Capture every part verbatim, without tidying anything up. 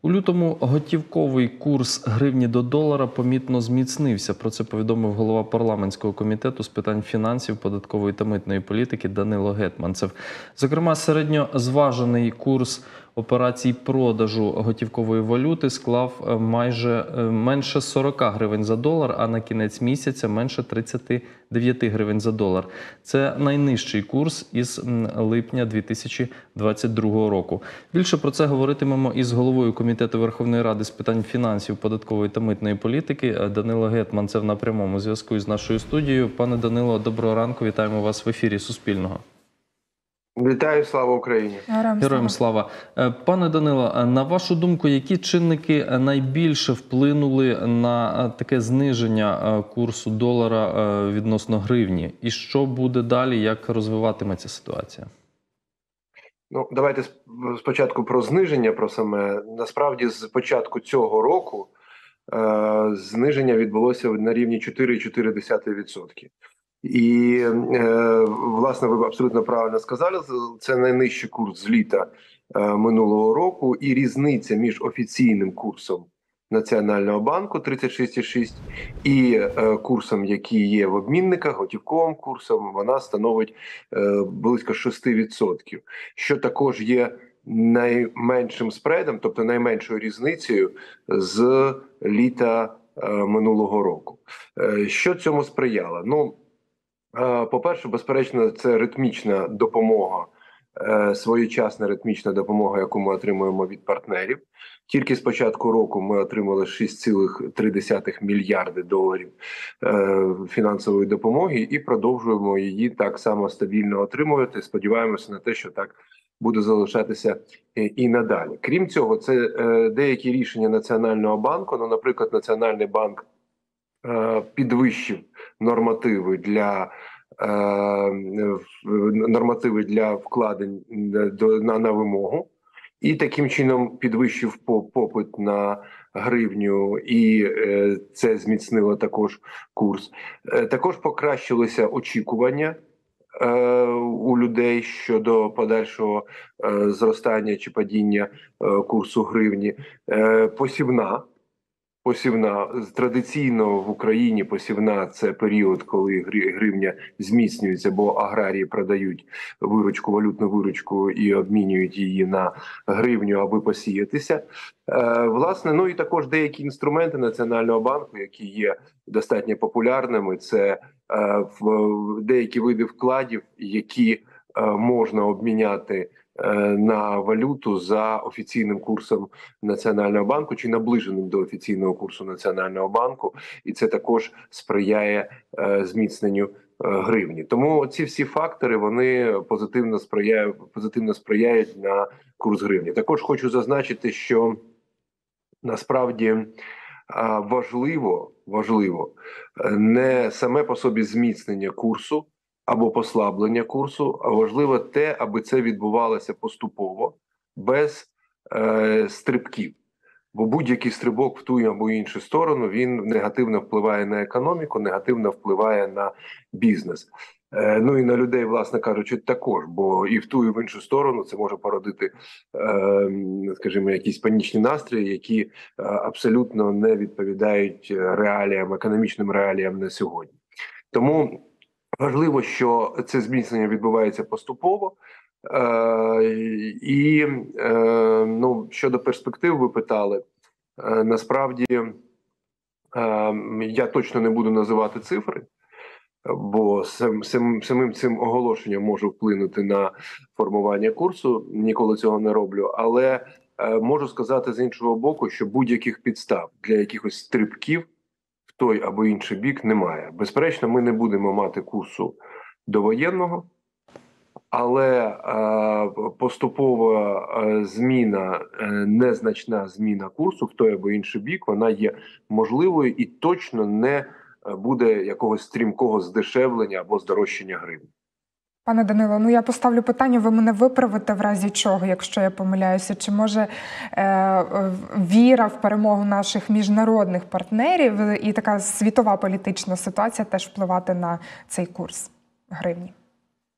У лютому готівковий курс гривні до долара помітно зміцнився. Про це повідомив голова парламентського комітету з питань фінансів, податкової та митної політики Данило Гетманцев. Зокрема, середньозважений курс операцій продажу готівкової валюти склав майже менше сорока гривень за долар, а на кінець місяця менше тридцяти дев'яти гривень за долар. Це найнижчий курс із липня дві тисячі двадцять другого року. Більше про це говоритимемо із головою Комітету Верховної Ради з питань фінансів, податкової та митної політики. Данило Гетманцев на прямому зв'язку із нашою студією. Пане Данило, доброго ранку. Вітаємо вас в ефірі Суспільного. Вітаю, слава Україні! Героям, Героям слава! Пане Данило, на вашу думку, які чинники найбільше вплинули на таке зниження курсу долара відносно гривні? І що буде далі, як розвиватиметься ситуація? Ну, давайте спочатку про зниження, про саме. Насправді, з початку цього року е, зниження відбулося на рівні чотири цілих чотири десятих відсотка. І, е, власне, ви абсолютно правильно сказали, це найнижчий курс з літа е, минулого року, і різниця між офіційним курсом Національного банку тридцять шість цілих шість і е, курсом, який є в обмінниках, готівковим курсом, вона становить е, близько шести відсотків, що також є найменшим спредом, тобто найменшою різницею з літа е, минулого року. Е, що цьому сприяло? Ну, по-перше, безперечно, це ритмічна допомога, своєчасна ритмічна допомога, яку ми отримуємо від партнерів. Тільки з початку року ми отримали шість цілих три десятих мільярди доларів фінансової допомоги і продовжуємо її так само стабільно отримувати. Сподіваємося на те, що так буде залишатися і надалі. Крім цього, це деякі рішення Національного банку. Ну, наприклад, Національний банк підвищив нормативи для нормативи для вкладень на, на вимогу і таким чином підвищив попит на гривню, і це зміцнило також курс. Також покращилися очікування у людей щодо подальшого зростання чи падіння курсу гривні. Посівна Посівна. Традиційно в Україні посівна – це період, коли гривня зміцнюється, бо аграрії продають виручку, валютну виручку і обмінюють її на гривню, аби посіятися. Е, власне, ну і також деякі інструменти Національного банку, які є достатньо популярними, це е, в деякі види вкладів, які е, можна обміняти на валюту за офіційним курсом Національного банку чи наближеним до офіційного курсу Національного банку, і це також сприяє е, зміцненню е, гривні. Тому ці всі фактори, вони позитивно сприяють, позитивно сприяють на курс гривні. Також хочу зазначити, що насправді е, важливо, важливо не саме по собі зміцнення курсу або послаблення курсу, а важливо те, аби це відбувалося поступово, без е, стрибків. Бо будь-який стрибок в ту або іншу сторону, він негативно впливає на економіку, негативно впливає на бізнес. Е, ну і на людей, власне кажучи, також, бо і в ту, і в іншу сторону це може породити, е, скажімо, якісь панічні настрої, які е, абсолютно не відповідають реаліям, економічним реаліям на сьогодні. Тому важливо, що це зміцнення відбувається поступово. Е, і е, ну, щодо перспектив ви питали, е, насправді е, я точно не буду називати цифри, бо сам, сам, самим цим оголошенням можу вплинути на формування курсу, ніколи цього не роблю, але е, можу сказати з іншого боку, що будь-яких підстав для якихось стрибків в той або інший бік немає. Безперечно, ми не будемо мати курсу довоєнного, але е, поступова е, зміна, е, незначна зміна курсу в той або інший бік, вона є можливою і точно не буде якогось стрімкого здешевлення або здорожчання гривні. Пане Данило, ну я поставлю питання, ви мене виправите в разі чого, якщо я помиляюся. Чи може е, віра в перемогу наших міжнародних партнерів і така світова політична ситуація теж впливати на цей курс гривні?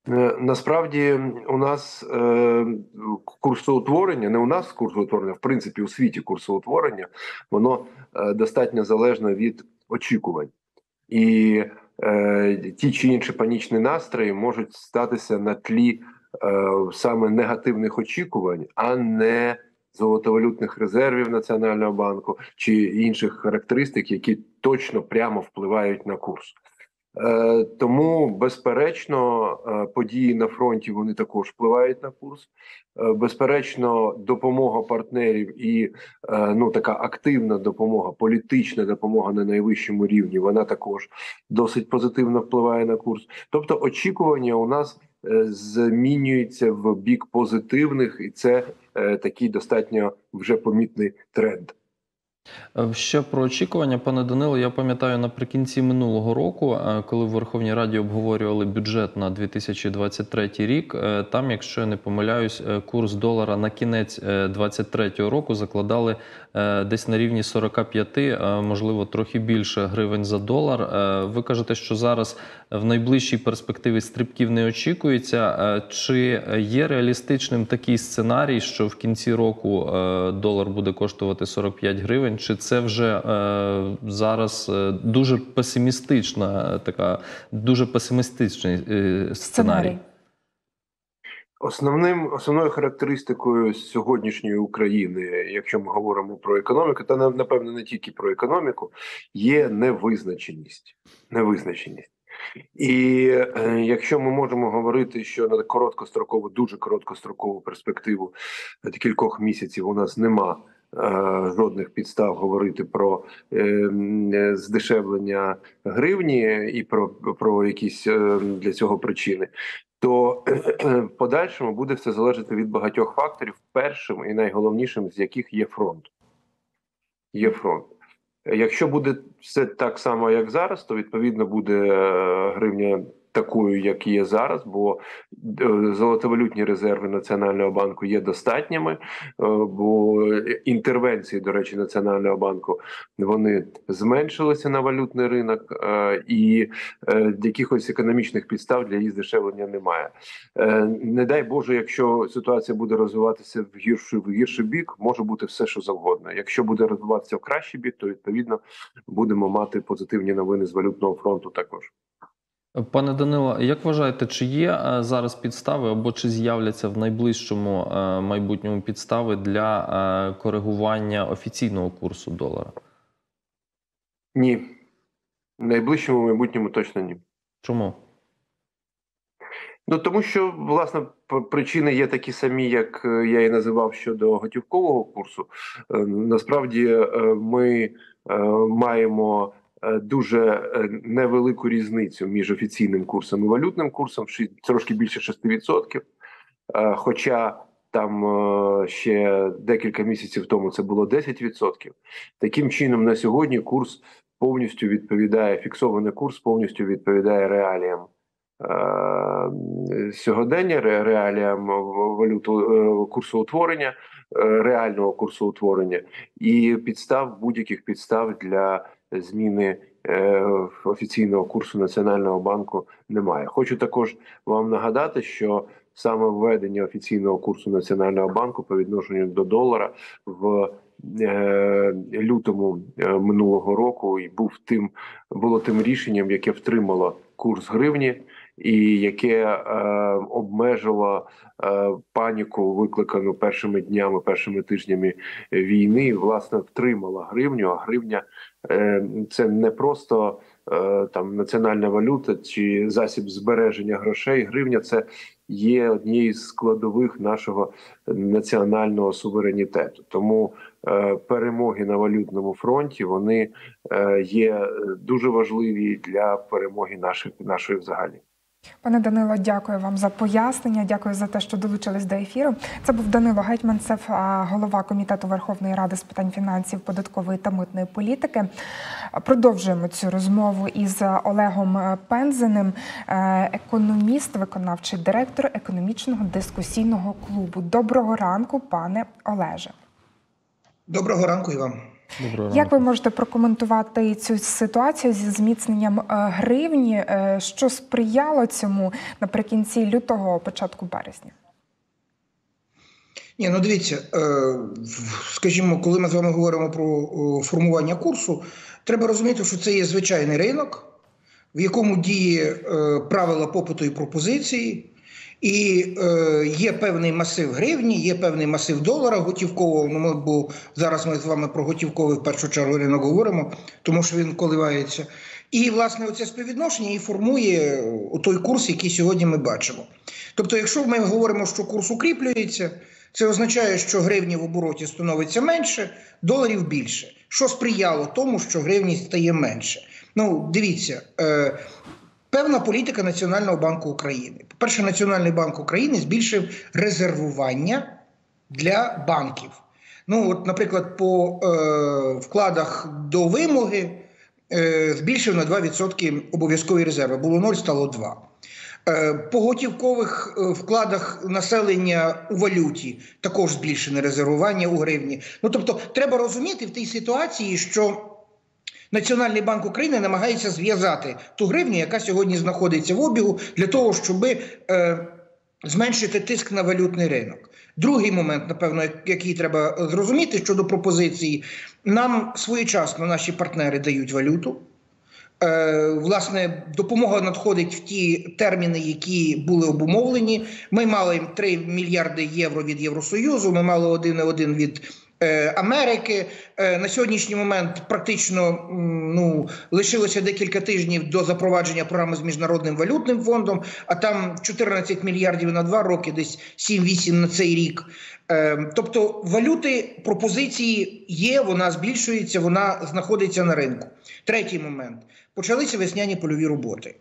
Е, Насправді у нас е, курсоутворення, не у нас курсоутворення, в принципі, у світі курсоутворення, воно е, достатньо залежно від очікувань. І е, ті чи інші панічні настрої можуть статися на тлі е, саме негативних очікувань, а не золотовалютних резервів Національного банку чи інших характеристик, які точно прямо впливають на курс. Е, Тому, безперечно, е, події на фронті вони також впливають на курс. Е, Безперечно, допомога партнерів і е, ну така активна допомога, політична допомога на найвищому рівні, вона також досить позитивно впливає на курс. Тобто, очікування у нас е, змінюються в бік позитивних, і це е, такий достатньо вже помітний тренд. Е, Ще про очікування, пане Данило, я пам'ятаю наприкінці минулого року, е, коли в Верховній Раді обговорювали бюджет на дві тисячі двадцять третій рік, е, там, якщо я не помиляюсь, е, курс долара на кінець е, двадцять третього року закладали е, десь на рівні сорок п'ять, е, можливо, трохи більше гривень за долар. Е, Ви кажете, що зараз в найближчій перспективі стрибків не очікується. Е, Чи є реалістичним такий сценарій, що в кінці року е, долар буде коштувати сорок п'ять гривень? Чи це вже е, зараз е, дуже песимістична, така дуже песимістичний е, сценарій? Сценарій. Основним основною характеристикою сьогоднішньої України, якщо ми говоримо про економіку, та напевно не тільки про економіку, є невизначеність. Невизначеність. І е, якщо ми можемо говорити, що на короткострокову, дуже короткострокову перспективу е, кількох місяців у нас нема е, жодних підстав говорити про е, здешевлення гривні і про, про якісь е, для цього причини, то в подальшому буде все залежати від багатьох факторів, першим і найголовнішим з яких є фронт. Є фронт. Якщо буде все так само, як зараз, то відповідно буде гривня такою, як є зараз, бо золотовалютні резерви Національного банку є достатніми, бо інтервенції, до речі, Національного банку, вони зменшилися на валютний ринок, і якихось економічних підстав для її здешевлення немає. Не дай Боже, якщо ситуація буде розвиватися в гірший, в гірший бік, може бути все, що завгодно. Якщо буде розвиватися в кращий бік, то відповідно будемо мати позитивні новини з валютного фронту також. Пане Данило, як вважаєте, чи є е, зараз підстави або чи з'являться в найближчому е, майбутньому підстави для е, коригування офіційного курсу долара? Ні. В найближчому майбутньому точно ні. Чому? Ну, тому що, власне, причини є такі самі, як я і називав щодо готівкового курсу. Насправді ми маємо дуже невелику різницю між офіційним курсом і валютним курсом, трошки більше шість відсотків. Хоча там ще декілька місяців тому це було десять відсотків. Таким чином, на сьогодні курс повністю відповідає, фіксований курс повністю відповідає реаліям сьогодення, реаліям валюту, курсоутворення, реального курсоутворення і підстав, будь-яких підстав для зміни офіційного курсу Національного банку немає. Хочу також вам нагадати, що саме введення офіційного курсу Національного банку по відношенню до долара в лютому минулого року і був тим, було тим рішенням, яке втримало курс гривні і яке е, обмежило е, паніку, викликану першими днями, першими тижнями війни, і, власне, втримала гривню. А гривня е, це не просто е, там національна валюта чи засіб збереження грошей. Гривня це є однією з складових нашого національного суверенітету. Тому е, перемоги на валютному фронті, вони е, є дуже важливі для перемоги наших, нашої взагалі. Пане Данило, дякую вам за пояснення, дякую за те, що долучились до ефіру. Це був Данило Гетманцев, голова Комітету Верховної Ради з питань фінансів, податкової та митної політики. Продовжуємо цю розмову із Олегом Пензеним, економіст, виконавчий директор економічного дискусійного клубу. Доброго ранку, пане Олеже. Доброго ранку і вам. Доброго Як ви можете прокоментувати цю ситуацію зі зміцненням е, гривні? Е, Що сприяло цьому наприкінці лютого, початку березня? Ні, ну дивіться, е, скажімо, коли ми з вами говоримо про е, формування курсу, треба розуміти, що це є звичайний ринок, в якому діє е, правила попиту і пропозиції, і е, є певний масив гривні, є певний масив долара готівкового, ну, ми, бо зараз ми з вами про готівковий в першу чергу ринок говоримо, тому що він коливається. І, власне, оце співвідношення і формує той курс, який сьогодні ми бачимо. Тобто, якщо ми говоримо, що курс укріплюється, це означає, що гривні в обороті становиться менше, доларів більше. Що сприяло тому, що гривні стає менше? Ну, дивіться, е, певна політика Національного банку України. По-перше, Національний банк України збільшив резервування для банків. Ну, от, наприклад, по е, вкладах до вимоги е, збільшив на два відсотки обов'язкові резерви. Було нуль, стало два. По готівкових вкладах населення у валюті також збільшене резервування у гривні. Ну, тобто, треба розуміти в тій ситуації, що Національний банк України намагається зв'язати ту гривню, яка сьогодні знаходиться в обігу, для того, щоб е, зменшити тиск на валютний ринок. Другий момент, напевно, який треба зрозуміти щодо пропозиції, нам своєчасно наші партнери дають валюту. Власне, допомога надходить в ті терміни, які були обумовлені. Ми мали три мільярди євро від Євросоюзу, ми мали один цілих один від е, Америки. Е, на сьогоднішній момент практично ну, лишилося декілька тижнів до запровадження програми з Міжнародним валютним фондом, а там чотирнадцять мільярдів на два роки, десь сім-вісім на цей рік. Е, тобто валюти, пропозиції є, вона збільшується, вона знаходиться на ринку. Третій момент. Почалися весняні польові роботи.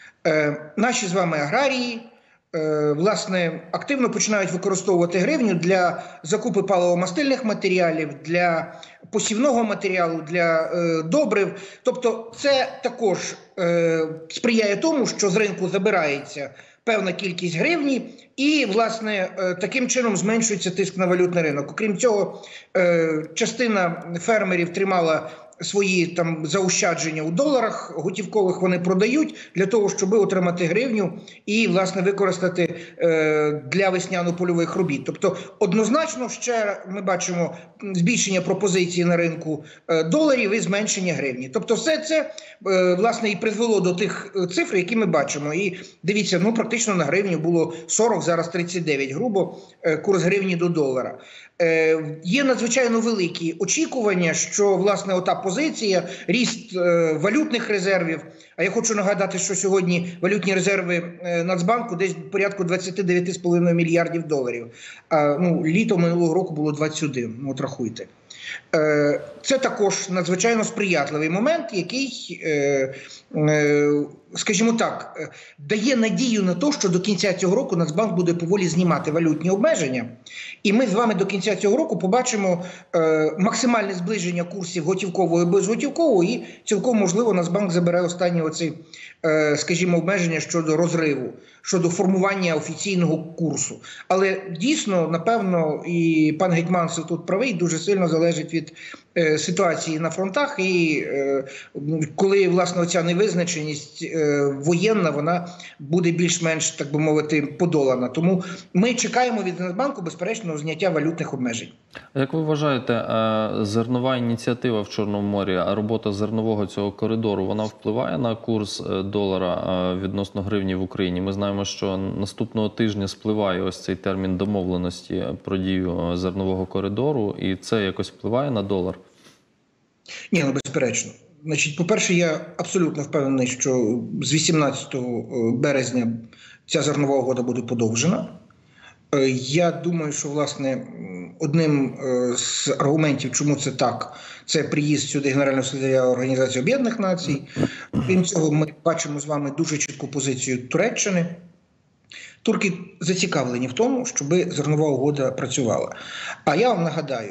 Е, наші з вами аграрії, е, власне, активно починають використовувати гривню для закупи паливо-мастильних матеріалів, для посівного матеріалу, для е, добрив. Тобто це також е, сприяє тому, що з ринку забирається певна кількість гривні і, власне, е, таким чином зменшується тиск на валютний ринок. Окрім цього, е, частина фермерів тримала свої там заощадження у доларах готівкових, вони продають для того, щоб отримати гривню і, власне, використати е, для весняно-польових робіт. Тобто, однозначно, ще ми бачимо збільшення пропозиції на ринку е, доларів і зменшення гривні. Тобто, все це, е, власне, і призвело до тих цифр, які ми бачимо. І дивіться, ну, практично на гривню було сорок, зараз тридцять дев'ять, грубо, е, курс гривні до долара. Е, є надзвичайно великі очікування, що, власне, ота позиція, ріст е, валютних резервів, а я хочу нагадати, що сьогодні валютні резерви е, Нацбанку десь порядку двадцять дев'ять цілих п'ять десятих мільярдів доларів. А, ну, літо минулого року було двадцять один, ну, от рахуйте. Е, це також надзвичайно сприятливий момент, який, е, е, скажімо так, е, дає надію на те, що до кінця цього року Нацбанк буде поволі знімати валютні обмеження. І ми з вами до кінця цього року побачимо е, максимальне зближення курсів готівкового і безготівкового, і цілком можливо Нацбанк забере останні оці, е, скажімо, обмеження щодо розриву, щодо формування офіційного курсу. Але дійсно, напевно, і пан Гетманцев тут правий, дуже сильно залежить від е, ситуації на фронтах, і е, коли, власне, оця невизначеність е, воєнна, вона буде більш-менш, так би мовити, подолана. Тому ми чекаємо від Нацбанку, безперечно, зняття валютних обмежень. Як ви вважаєте, зернова ініціатива в Чорному морі, робота зернового цього коридору, вона впливає на курс долара відносно гривні в Україні? Ми знаємо, що наступного тижня спливає ось цей термін домовленості про дію зернового коридору, і це якось впливає на долар? Ні, ну безперечно. Значить, по-перше, я абсолютно впевнений, що з вісімнадцятого березня ця зернова угода буде подовжена. Я думаю, що, власне, одним з аргументів, чому це так, це приїзд сюди Генерального секретаря Організації Об'єднаних Націй. Крім цього, ми бачимо з вами дуже чітку позицію Туреччини. Турки зацікавлені в тому, щоб зернова угода працювала. А я вам нагадаю,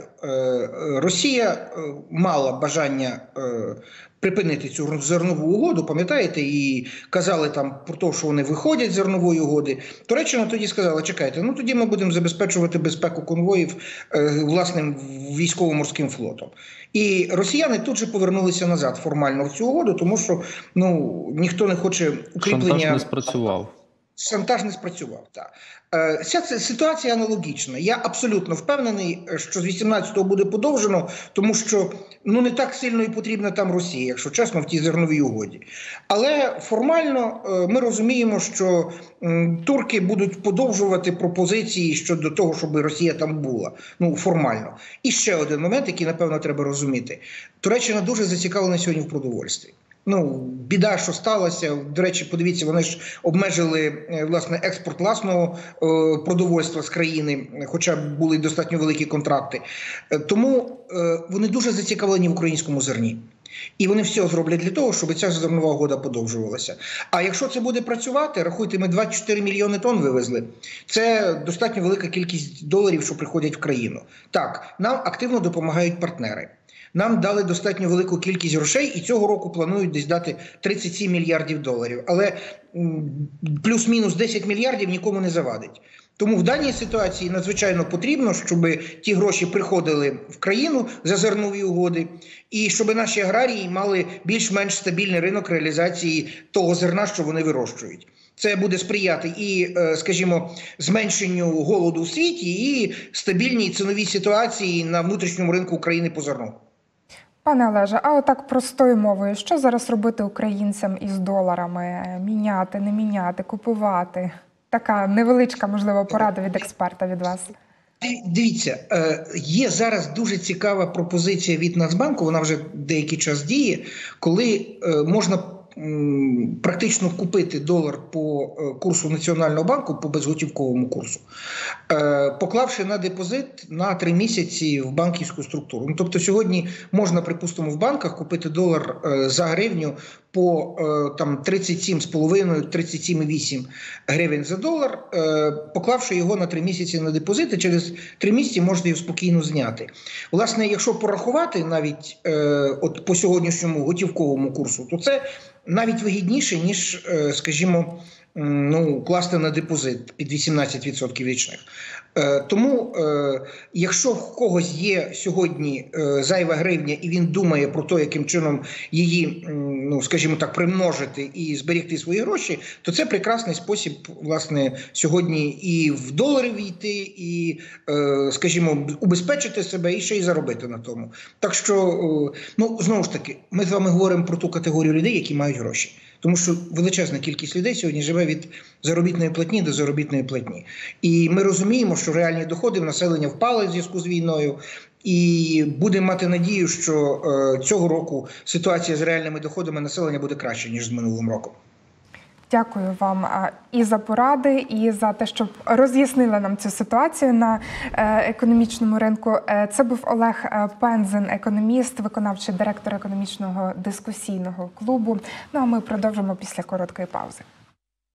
Росія мала бажання припинити цю зернову угоду, пам'ятаєте, і казали там про те, що вони виходять з зернової угоди. Туреччина тоді сказала, чекайте, ну тоді ми будемо забезпечувати безпеку конвоїв власним військово-морським флотом. І росіяни тут же повернулися назад формально в цю угоду, тому що ну, ніхто не хоче укріплення... Шантаж не спрацював. Шантаж не спрацював, так. Ця ситуація аналогічна. Я абсолютно впевнений, що з вісімнадцятого буде подовжено, тому що ну, не так сильно і потрібна там Росія, якщо чесно, в тій зерновій угоді. Але формально ми розуміємо, що турки будуть подовжувати пропозиції щодо того, щоб Росія там була. Ну, формально. І ще один момент, який, напевно, треба розуміти. Туреччина дуже зацікавлена сьогодні в продовольстві. Ну, біда, що сталося. До речі, подивіться, вони ж обмежили, власне, експорт власного е, продовольства з країни, хоча були достатньо великі контракти. Е, тому е, вони дуже зацікавлені в українському зерні. І вони все зроблять для того, щоб ця зернова угода подовжувалася. А якщо це буде працювати, рахуйте, ми двадцять чотири мільйони тонн вивезли. Це достатньо велика кількість доларів, що приходять в країну. Так, нам активно допомагають партнери. Нам дали достатньо велику кількість грошей, і цього року планують десь дати тридцять сім мільярдів доларів. Але плюс-мінус десять мільярдів нікому не завадить. Тому в даній ситуації надзвичайно потрібно, щоб ті гроші приходили в країну за зернові угоди, і щоб наші аграрії мали більш-менш стабільний ринок реалізації того зерна, що вони вирощують. Це буде сприяти і, скажімо, зменшенню голоду у світі, і стабільній ціновій ситуації на внутрішньому ринку України по зерну. Пане Олеже, а отак простою мовою, що зараз робити українцям із доларами? Міняти, не міняти, купувати? Така невеличка, можливо, порада від експерта від вас. Дивіться, є зараз дуже цікава пропозиція від Нацбанку, вона вже деякий час діє, коли можна практично купити долар по курсу Національного банку, по безготівковому курсу, поклавши на депозит на три місяці в банківську структуру. Ну, тобто сьогодні можна, припустимо, в банках купити долар за гривню по там тридцять сім з половиною - тридцять сім і вісім гривень за долар, поклавши його на три місяці на депозит, і через три місяці можна його спокійно зняти. Власне, якщо порахувати навіть от по сьогоднішньому готівковому курсу, то це навіть вигідніше, ніж, скажімо, ну, класти на депозит під вісімнадцять відсотків річних. Тому, якщо в когось є сьогодні зайва гривня, і він думає про те, яким чином її, ну, скажімо так, примножити і зберегти свої гроші, то це прекрасний спосіб, власне, сьогодні і в долари війти, і, скажімо, убезпечити себе, і ще й заробити на тому. Так що, ну, знову ж таки, ми з вами говоримо про ту категорію людей, які мають гроші. Тому що величезна кількість людей сьогодні живе від заробітної платні до заробітної платні. І ми розуміємо, що реальні доходи в населення впали в зв'язку з війною. І будемо мати надію, що е, цього року ситуація з реальними доходами населення буде краще, ніж з минулим роком. Дякую вам і за поради, і за те, що роз'яснили нам цю ситуацію на економічному ринку. Це був Олег Пензен, економіст, виконавчий директор економічного дискусійного клубу. Ну а ми продовжимо після короткої паузи.